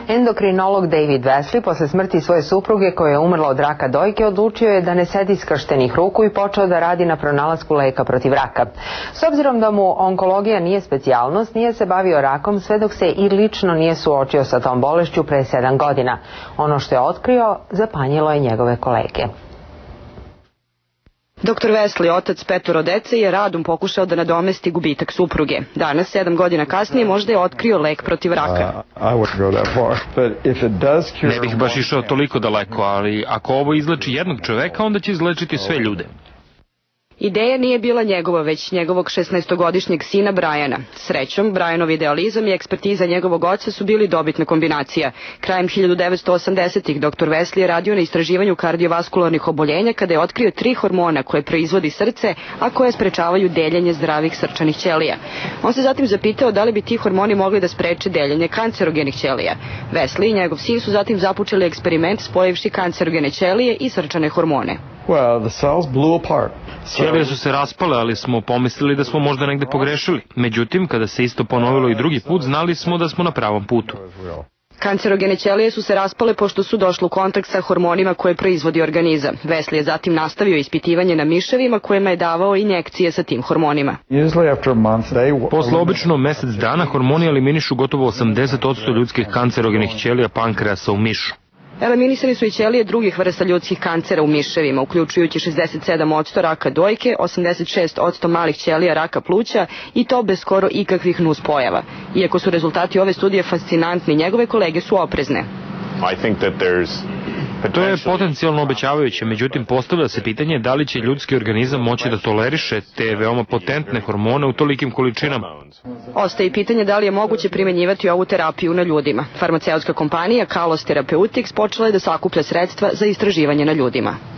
Endokrinolog David Wesley posle smrti svoje supruge koja je umrla od raka dojke odlučio je da ne sedi skrštenih ruku i počeo da radi na pronalasku leka protiv raka. S obzirom da mu onkologija nije specijalnost, nije se bavio rakom sve dok se i lično nije suočio sa tom bolešću pre 7 godina. Ono što je otkrio zapanjilo je njegove kolege. Dr. Wesley, otac 5 dece, je radom pokušao da nadomesti gubitak supruge. Danas, 7 godina kasnije, možda je otkrio lek protiv raka. Ne bih baš išao toliko daleko, ali ako ovo izleči jednog čoveka, onda će izlečiti sve ljude. Ideja nije bila njegova, već njegovog 16-godišnjeg sina Briana. Srećom, Brianov idealizam i ekspertiza njegovog oca su bili dobitna kombinacija. Krajem 1980-ih dr. Wesley je radio na istraživanju kardiovaskularnih oboljenja kada je otkrio 3 hormona koje proizvodi srce, a koje sprečavaju deljenje zdravih srčanih ćelija. On se zatim zapitao da li bi ti hormoni mogli da spreče deljenje kancerogenih ćelija. Wesley i njegov sin su zatim započeli eksperiment spojivši kancerogene ćelije i srčane hormone. Ćelije su se raspale, ali smo pomislili da smo možda negde pogrešili. Međutim, kada se isto ponovilo i drugi put, znali smo da smo na pravom putu. Kancerogene ćelije su se raspale pošto su došle u kontakt sa hormonima koje proizvodi organizam. Wesley je zatim nastavio ispitivanje na miševima kojima je davao injekcije sa tim hormonima. Posle obično mesec dana hormoni eliminišu gotovo 80% ljudskih kancerogenih ćelija pankreasa u mišu. Eliminisani su i ćelije drugih vrsta ljudskih kancera u miševima, uključujući 67% raka dojke, 86% malih ćelija raka pluća i to bez skoro ikakvih nuspojava. Iako su rezultati ove studije fascinantni, njegove kolege su oprezne. To je potencijalno obećavajuće, međutim postavlja se pitanje da li će ljudski organizam moći da toleriše te veoma potentne hormone u tolikim količinama. Ostaje pitanje da li je moguće primenjivati ovu terapiju na ljudima. Farmaceutska kompanija Kalos Therapeutics počela je da sakuplja sredstva za istraživanje na ljudima.